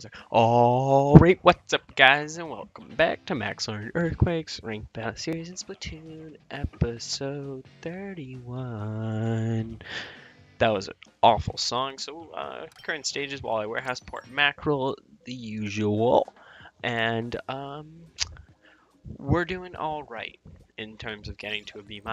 Alright, what's up guys, and welcome back to Max Learn Earthquakes Ranked Battle Series in Splatoon, episode 31. That was an awful song, so current stages, Walleye Warehouse, Port Mackerel, the usual. And we're doing alright in terms of getting to a B-.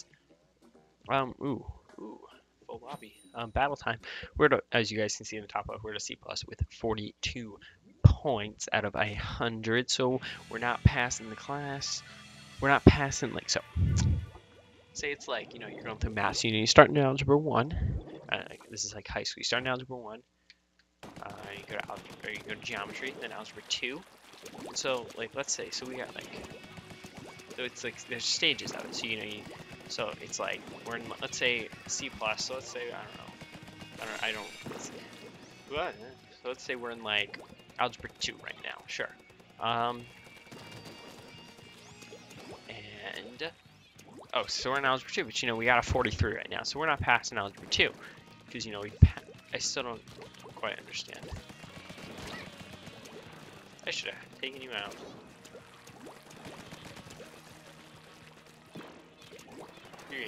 Ooh, full lobby. Battle time. As you guys can see in the top left, we're at a C+ with 42 points out of 100. So we're not passing the class. We're not passing so. Say it's like you're going through math. You start in algebra 1. This is like high school. You start in algebra 1. You go to algebra. You go to geometry. Then algebra 2. So let's say we got so it's like there's stages of it. So so it's like we're in, let's say C+. So let's say what? So let's say we're in algebra 2 right now. Sure. So we're in algebra 2, but we got a 43 right now. So we're not passing algebra 2 because I still don't quite understand. I should have taken you out. Here.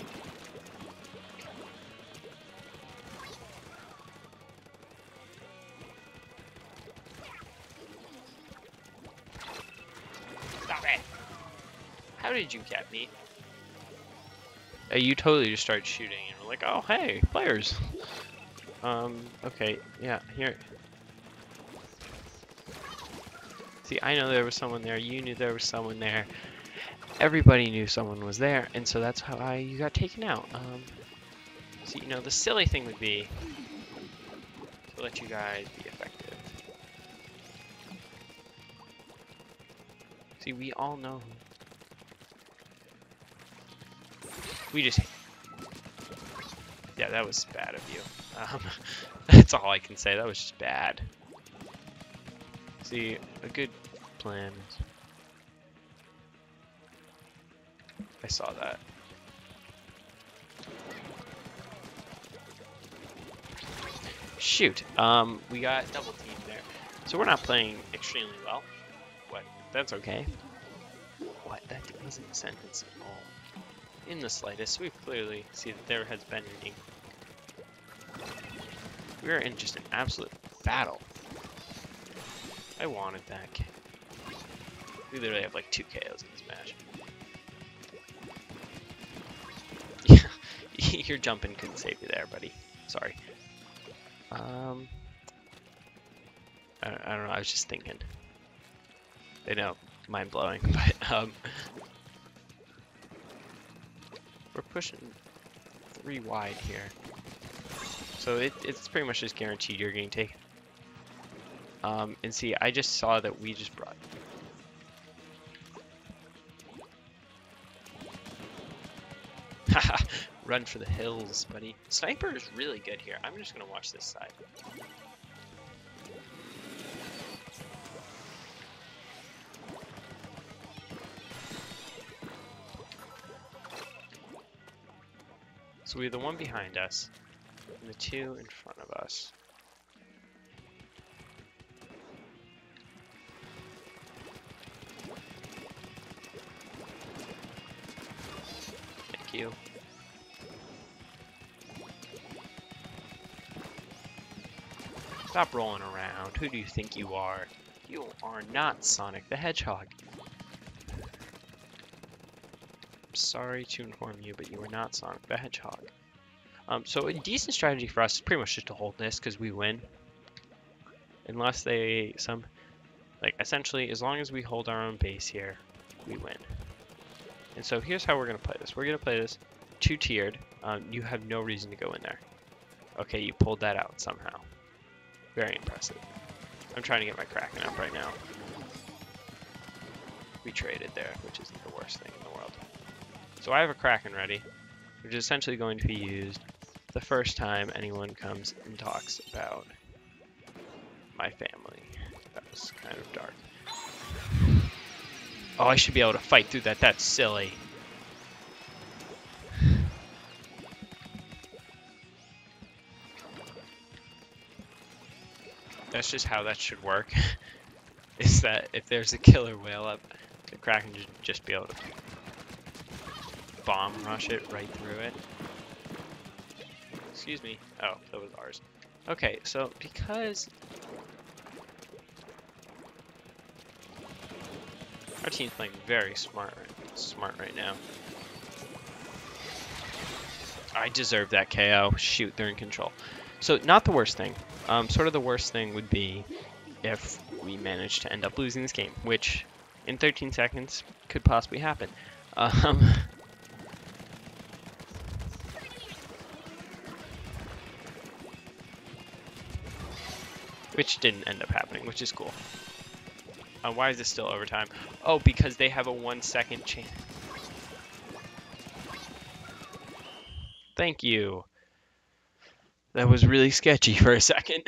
Stop it! How did you get me? You totally just started shooting and we're like, oh hey, players. Okay, yeah, here. See, I know there was someone there, you knew there was someone there. Everybody knew someone was there, and so that's how you got taken out. See, the silly thing would be to let you guys be effective. See, we all know. Yeah, that was bad of you. That's all I can say. That was just bad. See, a good plan. I saw that. Shoot. We got double teamed there. So we're not playing extremely well. What? That's okay. What? That wasn't a sentence at all. In the slightest. We clearly see that there has been an ink. We're in just an absolute battle. I wanted that kill. We literally have 2 KOs in this match. Yeah, your jumping couldn't save you there, buddy. Sorry. I don't know, I was just thinking. I know, mind blowing, but we're pushing 3 wide here. So it's pretty much just guaranteed you're getting taken. And see, I just saw that we just brought. Haha, run for the hills, buddy. Sniper is really good here. I'm just gonna watch this side. So we have the one behind us, and the 2 in front of us. Thank you. Stop rolling around. Who do you think you are? You are not Sonic the Hedgehog. Sorry to inform you, but you are not Sonic the Hedgehog. So a decent strategy for us is pretty much just to hold this because we win. Unless they essentially, as long as we hold our own base here, we win. And so here's how we're gonna play this. We're gonna play this 2-tiered. You have no reason to go in there. Okay, you pulled that out somehow. Very impressive. I'm trying to get my Kraken up right now. We traded there, which isn't the worst thing in the world. So I have a Kraken ready, which is essentially going to be used the first time anyone comes and talks about my family. That was kind of dark. Oh, I should be able to fight through that. That's silly. That's just how that should work. Is that if there's a killer whale up, the Kraken should just be able to bomb rush it right through it. Excuse me. Oh, that was ours. Okay, so because our team's playing very smart right now. I deserve that KO. Shoot, they're in control. So not the worst thing. Sort of the worst thing would be if we manage to end up losing this game, which in 13 seconds could possibly happen. Which didn't end up happening, which is cool. Why is this still overtime? Oh, because they have a 1 second chance. Thank you. That was really sketchy for a second.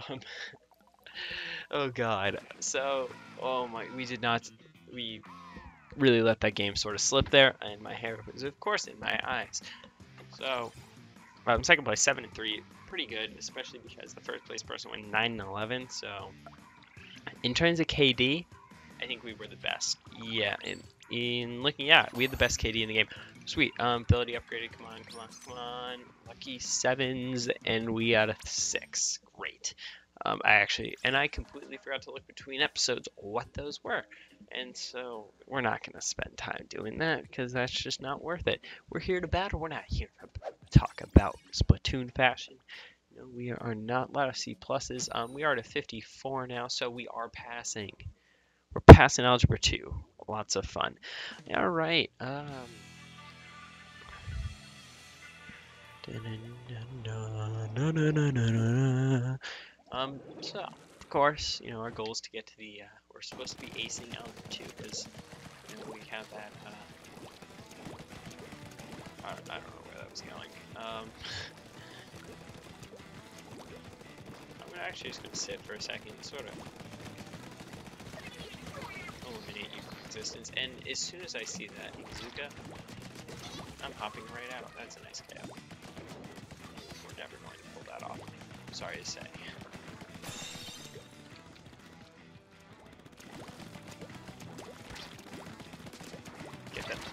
Oh god. So, oh my, we really let that game sort of slip there, and my hair was of course in my eyes. So, second place, 7-3, pretty good, especially because the first place person went 9-11. So, in terms of KD, I think we were the best. Yeah, in looking at, we had the best KD in the game. Sweet. Ability upgraded. Come on. Lucky 7s, and we got a 6. Great. I completely forgot to look between episodes what those were. And so we're not going to spend time doing that because that's just not worth it. We're here to battle. We're not here to talk about Splatoon fashion. No, we are not. A lot of C pluses. We are at 54 now, so we are passing. We're passing Algebra 2. Lots of fun. All right. So, of course, our goal is to get to the, we're supposed to be acing Algebra 2 because, we have that, I don't know where that was going. I'm actually just going to sit for a second and sort of eliminate you from existence. And as soon as I see that Izuka, I'm hopping right out. That's a nice KO. We're never going to pull that off. Sorry to say. Get that.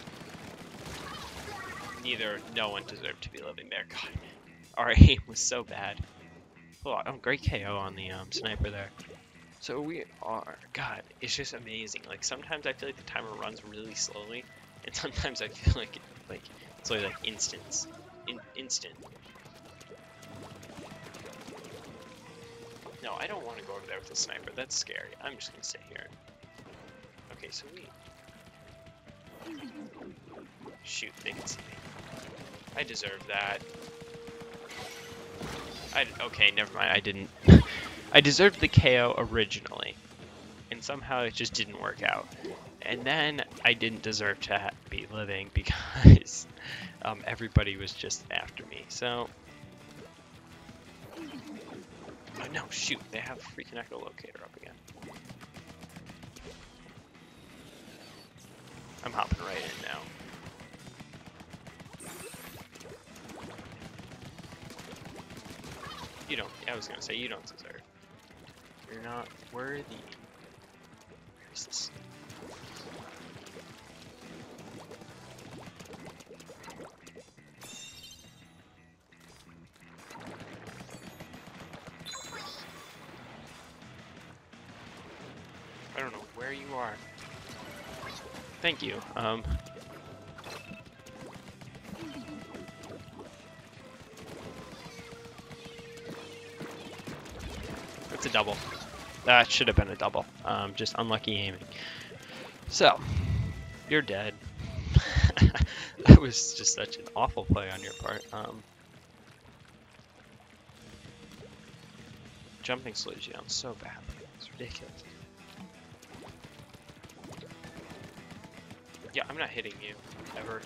No one deserved to be living there. God, our aim was so bad. Oh, great KO on the sniper there. So we are, God, it's just amazing. Like sometimes I feel like the timer runs really slowly, and sometimes I feel like it's only like instant. No, I don't want to go over there with the sniper. That's scary. I'm just gonna sit here. Okay, so shoot, they can see me. I deserve that. Okay, never mind. I didn't. I deserved the KO originally, and somehow it just didn't work out. And then I didn't deserve to be living because everybody was just after me. So, oh no, shoot! They have freaking echolocator up again. I'm hopping right in now. You don't. I was gonna say you don't deserve. You're not worthy. Where's this? I don't know where you are. Thank you. It's a double. That should have been a double. Just unlucky aiming. So, you're dead. That was just such an awful play on your part. Jumping slows you down so badly. It's ridiculous. Yeah, I'm not hitting you, ever.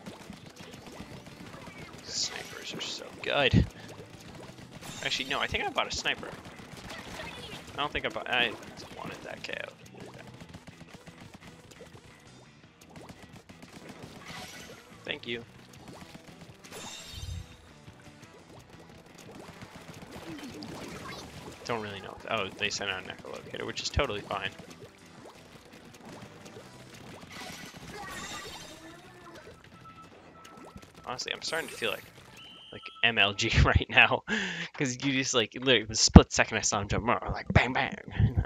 Snipers are so good. Actually, no, I think I bought a sniper. I don't think I wanted that KO. Thank you. Don't really know. Oh, they sent out an echolocator, which is totally fine. Honestly, I'm starting to feel like MLG right now, because you just like literally the split second I saw him jump, like bang bang.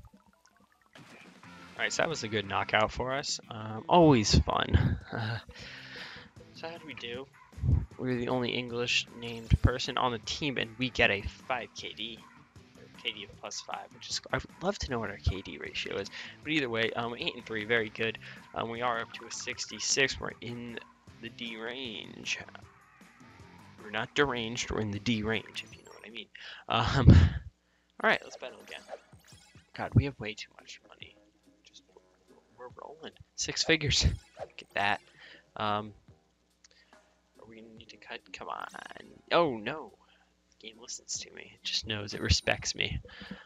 All right, so that was a good knockout for us. Always fun. So how did we do? We're the only English named person on the team, and we get a 5 KD. KD of +5, which is, I would love to know what our KD ratio is. But either way, 8 and 3, very good. We are up to a 66. We're in the D range. We're not deranged. We're in the D range, if you know what I mean. All right, let's battle again. God, we have way too much money. Just we're rolling 6 figures. Get that. Are we gonna need to cut? Come on. Oh no. Game listens to me. It just knows, it respects me.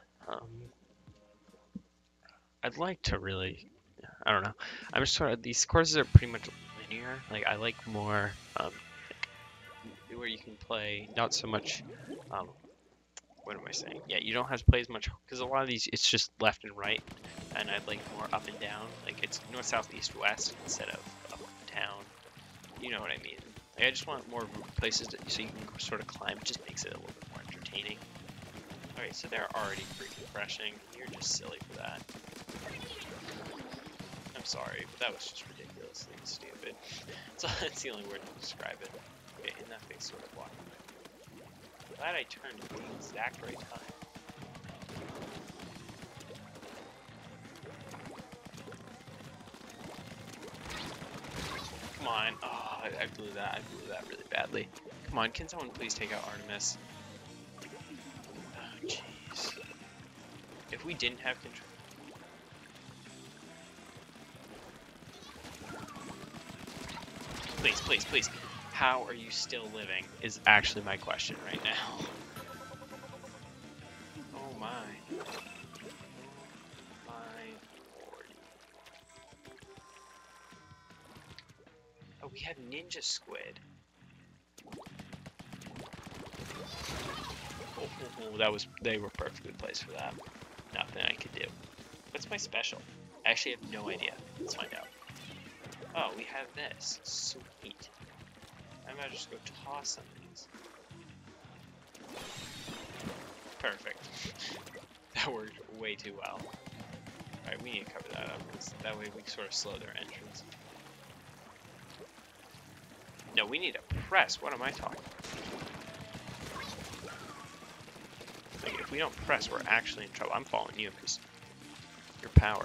I'd like to really, I don't know. I'm just sort of, these courses are pretty much linear. Like, I like more where you can play, not so much, what am I saying? Yeah, you don't have to play as much, because a lot of these, it's just left and right, and I'd like more up and down. Like, it's north, south, east, west, instead of up and down. You know what I mean? Like, I just want more places so you can sort of climb. It just makes it a little bit more entertaining. Alright, so they're already freaking crashing. You're just silly for that. I'm sorry, but that was just ridiculously stupid. So that's the only word to describe it. Okay, and that face sort of blocked. Glad I turned at the exact right time. Come on. Oh, I blew that. I blew that really badly. Come on, can someone please take out Artemis? Oh, jeez. If we didn't have control... Please, please, please. How are you still living is actually my question right now. Oh my. My lord. Oh, we have Ninja Squid. Oh, that was, they were perfectly placed for that. Nothing I could do. What's my special? I actually have no idea. Let's find out. Oh, we have this. Sweet. I might just go toss some of these. Perfect. That worked way too well. Alright, we need to cover that up, because that way we sort of slow their entrance. No, we need to press. What am I talking about? Like, if we don't press, we're actually in trouble. I'm following you, because your power.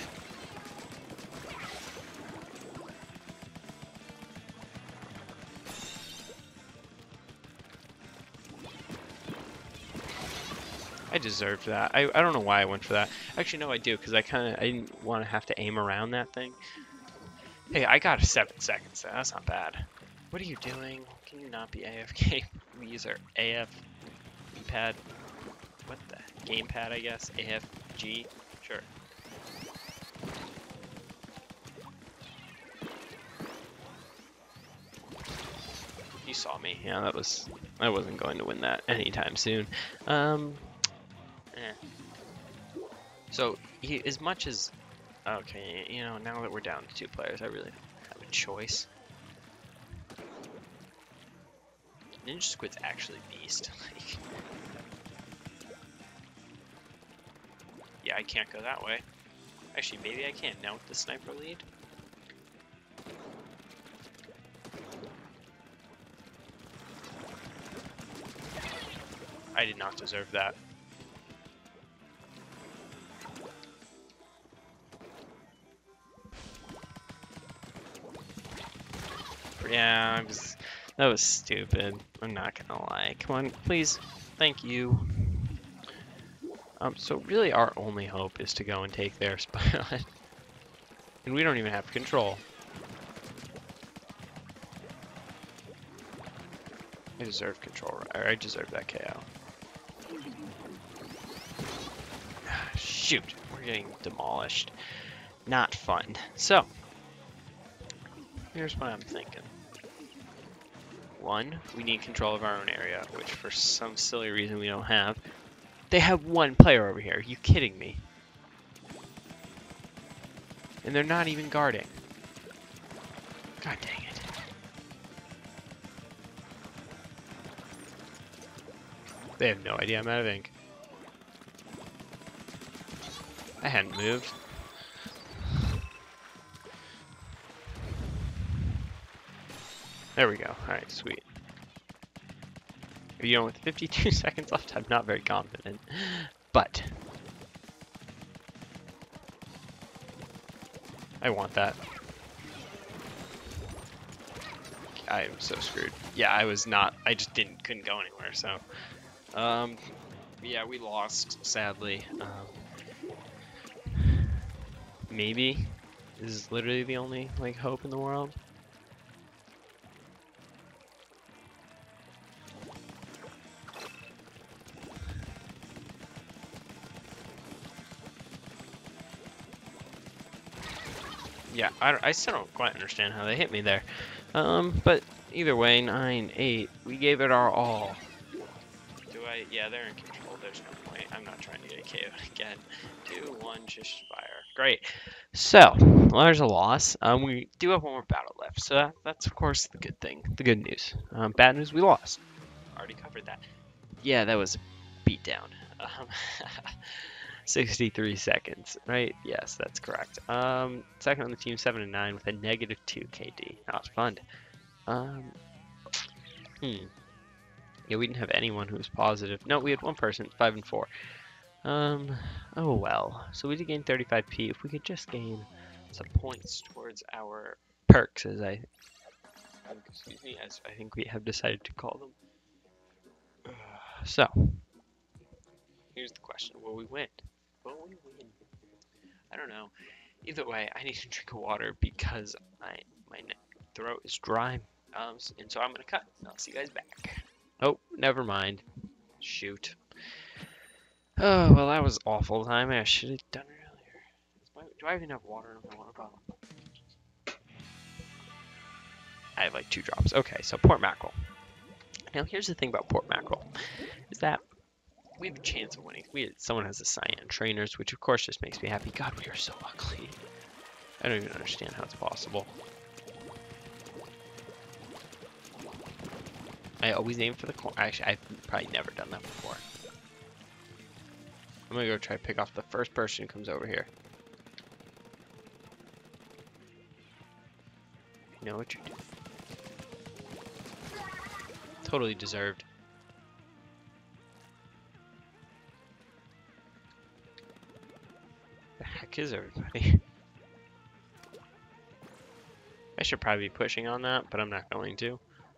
I deserved that. I don't know why I went for that. Actually, no, I do, because I didn't want to have to aim around that thing. Hey, I got 7 seconds. So that's not bad. What are you doing? Can you not be AFK? We use our AF pad. What the? Gamepad, I guess. AFG? Sure. You saw me. Yeah, I wasn't going to win that anytime soon. So, as much as... Okay, you know, now that we're down to 2 players, I really don't have a choice. Ninja Squid's actually beast. Like, yeah, I can't go that way. Actually, maybe I can now with the sniper lead. I did not deserve that. Yeah, that was stupid. I'm not gonna lie. Come on, please. Thank you. So really our only hope is to go and take their spot. And we don't even have control. I deserve control. I deserve that KO. Shoot, we're getting demolished. Not fun. So, here's what I'm thinking. 1, we need control of our own area, which for some silly reason we don't have. They have one player over here. Are you kidding me? And they're not even guarding. God dang it. They have no idea I'm out of ink. I hadn't moved. There we go. Alright, sweet. You know, with 52 seconds left, I'm not very confident. But I want that. I am so screwed. Yeah, I was not. I just couldn't go anywhere. So, yeah, we lost sadly. Maybe this is literally the only like hope in the world. Yeah, I still don't quite understand how they hit me there. But either way, 9-8. We gave it our all. Do I? Yeah, they're in control. There's no point. I'm not trying to get a KO again. 2-1, just fire. Great. So, well, there's a loss. We do have one more battle left. So that's, of course, the good thing. The good news. Bad news, we lost. Already covered that. Yeah, that was a beatdown. 63 seconds, right? Yes, that's correct. Second on the team, 7-9 with a -2 KD. That was fun. Yeah, we didn't have anyone who was positive. No, we had one person, 5-4. Oh well. So we did gain 35p. If we could just gain some points towards our perks, as I think we have decided to call them. So, here's the question: will we win? Will we win? I don't know. Either way, I need to drink water because my throat is dry. And so I'm gonna cut. I'll see you guys back. Oh, never mind. Shoot. Oh, well, that was awful timing. I should have done it earlier. Do I even have water in my water bottle? I have like 2 drops. Okay, so port mackerel. Now, here's the thing about port mackerel, is that we have a chance of winning. Someone has the cyan trainers, which of course just makes me happy. God, we are so ugly. I don't even understand how it's possible. I always aim for the corner. Actually, I've probably never done that before. I'm gonna go try to pick off the first person who comes over here. You know what you're doing. Totally deserved. The heck is everybody? I should probably be pushing on that, but I'm not going to.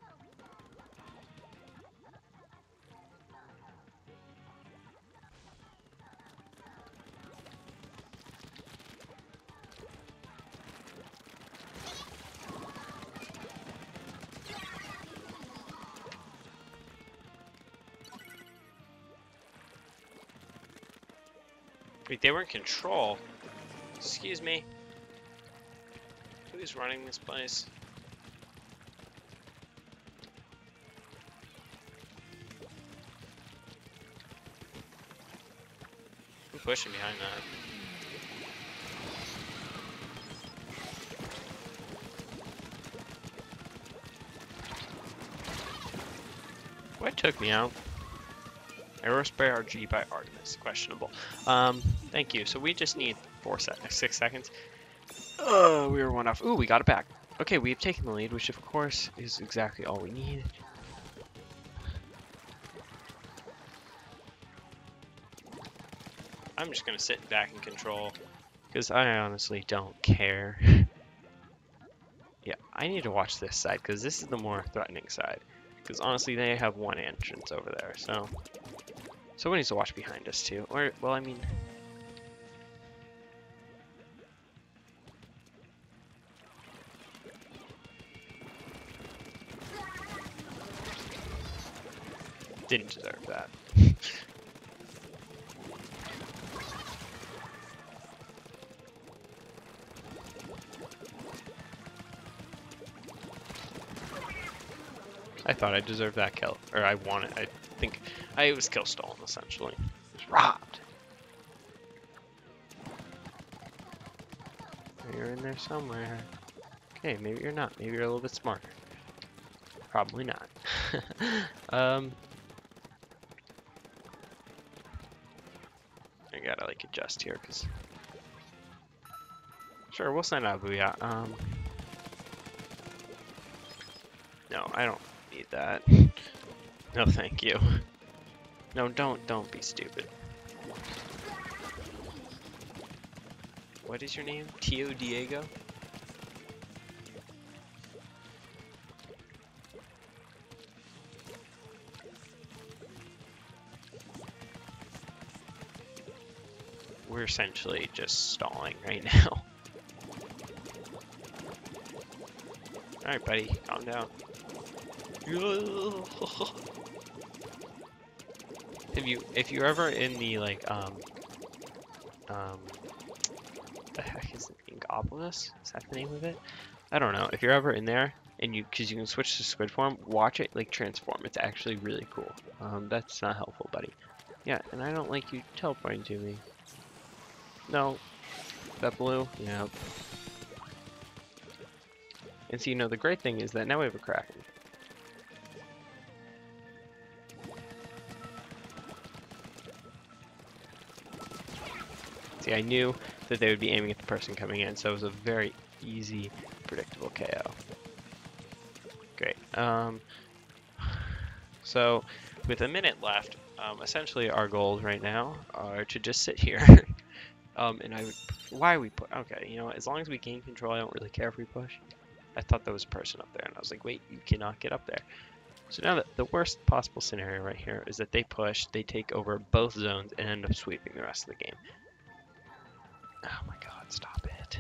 Wait, they were in control. Excuse me. Who's running this place? I'm pushing behind that. What took me out? Aerospray RG by Artemis. Questionable. Thank you. So we just need 6 seconds. We were 1 off. Ooh, we got it back. Okay, we've taken the lead, which of course is exactly all we need. I'm just gonna sit back and control, because I honestly don't care. Yeah, I need to watch this side, because this is the more threatening side. Because honestly, they have one entrance over there, so someone needs to watch behind us too. Or, well, I mean, didn't deserve that. I thought I deserved that kill, or I think it was kill stolen essentially. robbed. You're in there somewhere. Okay, maybe you're not. Maybe you're a little bit smarter. Probably not. I gotta like adjust here because. Sure, we'll send out Booyah. No, I don't need that. No, thank you. No, don't be stupid. What is your name? Tio Diego? We're essentially just stalling right now. Alright, buddy, calm down. If you're ever in the like the heck is it? Inkopolis? Is that the name of it? I don't know. If you're ever in there and because you can switch to squid form, watch it like transform. It's actually really cool. That's not helpful, buddy. Yeah, and I don't like you teleporting to me. No. That blue? Yeah. And so, the great thing is that now we have a Kraken. See, I knew that they would be aiming at the person coming in, so it was a very easy, predictable KO. Great. So, with a minute left, essentially our goals right now are to just sit here. And why we push? Okay, as long as we gain control, I don't really care if we push. I thought there was a person up there, and I was like, wait, you cannot get up there. So now the worst possible scenario right here is that they push, they take over both zones, and end up sweeping the rest of the game. Oh my god, stop it.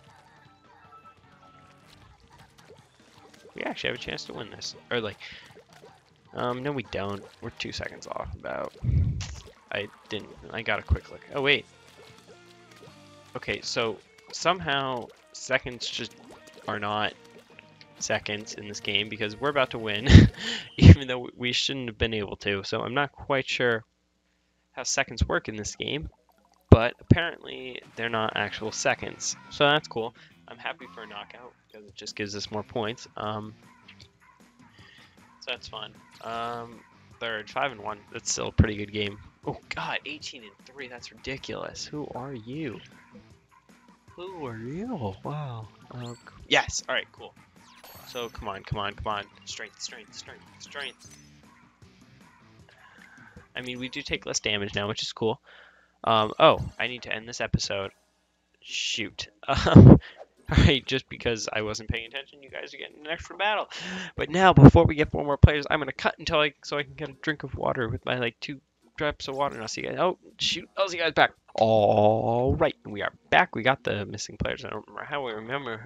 We actually have a chance to win this. Or like, no we don't. We're 2 seconds off about. I got a quick look. Oh wait. Okay, so somehow seconds just are not seconds in this game because we're about to win, even though we shouldn't have been able to. So I'm not quite sure how seconds work in this game, but apparently they're not actual seconds. So that's cool. I'm happy for a knockout because it just gives us more points. So that's fun. Third, 5-1. That's still a pretty good game. Oh god, 18-3. That's ridiculous. Who are you? Who are you? Wow. Yes. All right. Cool. So come on. Strength. I mean, we do take less damage now, which is cool. Oh, I need to end this episode. Shoot. Alright, just because I wasn't paying attention, you guys are getting an extra battle. But now, before we get 4 more players, I'm gonna cut so I can get a drink of water with my 2 drops of water, and I'll see you guys. Oh, shoot! I'll see you guys back. All right, we are back. We got the missing players. I don't remember how we remember.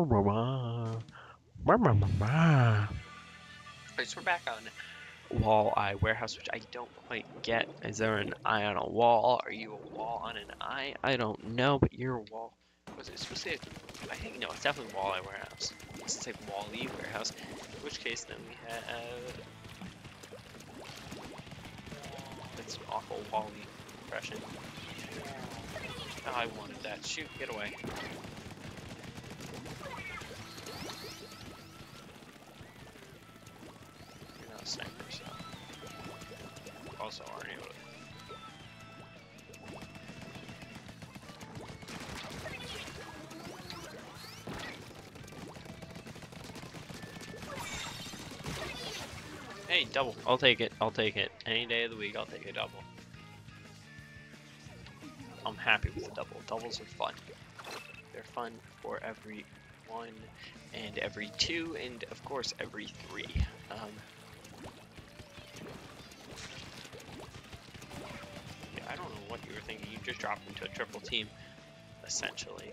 Alright, so we're back on Walleye Warehouse, which I don't quite get. Is there an eye on a wall? Are you a wall on an eye? I don't know, but you're a wall. Was it supposed to say? I think no, it's definitely Walleye Warehouse. It's like Wall-E Warehouse. In which case, then we have. That's an awful Wall-E impression. Oh, I wanted that. Shoot, get away. You're not a sniper, so. Also, aren't you? Hey, double. I'll take it. Any day of the week, I'll take a double. I'm happy with the double. Doubles are fun. They're fun for every 1 and every 2 and of course every 3. Yeah, I don't know what you were thinking. You just dropped into a triple team, essentially.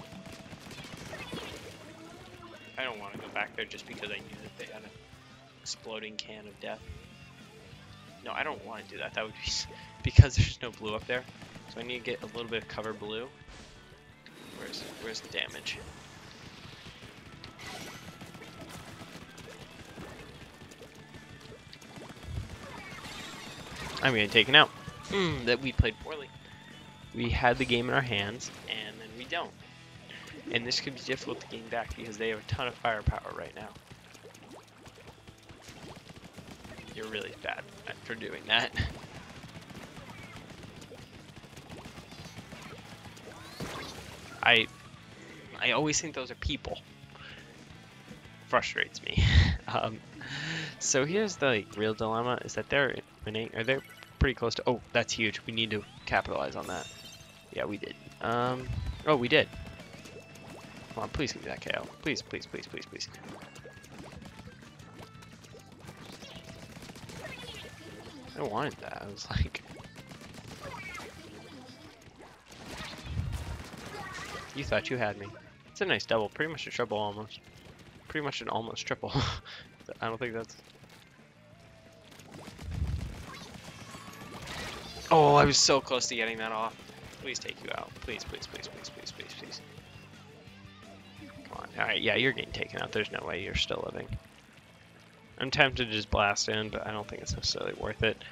I don't want to go back there just because I knew that they had an exploding can of death. No, I don't want to do that. That would be because there's no blue up there. So I need to get a little bit of cover blue. Where's the damage? I'm getting taken out. that we played poorly. We had the game in our hands, and then we don't. And this could be difficult to gain back because they have a ton of firepower right now. You're really bad for doing that. I always think those are people. Frustrates me. So here's the real dilemma: is that they're winning, or they're pretty close to. Oh, that's huge. We need to capitalize on that. Yeah, we did. Oh, we did. Come on, please give me that KO. Please, please, please, please, please. I wanted that. I was like, you thought you had me. It's a nice double. Pretty much a triple almost. Pretty much an almost triple. I don't think that's... Oh, I was so close to getting that off. Please take you out. Please, please, please, please, please, please, please. Come on. Alright, yeah, you're getting taken out. There's no way you're still living. I'm tempted to just blast in, but I don't think it's necessarily worth it.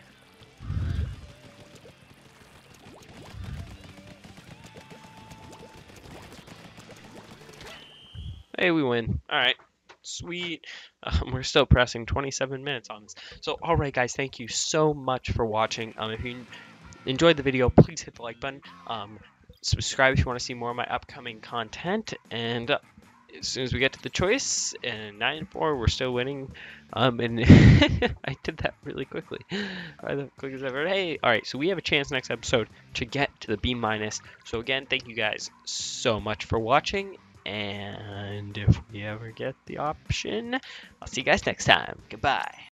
Hey, we win. Alright. Sweet. We're still pressing 27 minutes on this. So, alright guys, thank you so much for watching. If you enjoyed the video, please hit the like button. Subscribe if you want to see more of my upcoming content. And as soon as we get to the choice, and 9-4, we're still winning. And I did that really quickly. The quickest ever. Hey, alright, so we have a chance next episode to get to the B-. So again, thank you guys so much for watching. And if we ever get the option, I'll see you guys next time. Goodbye.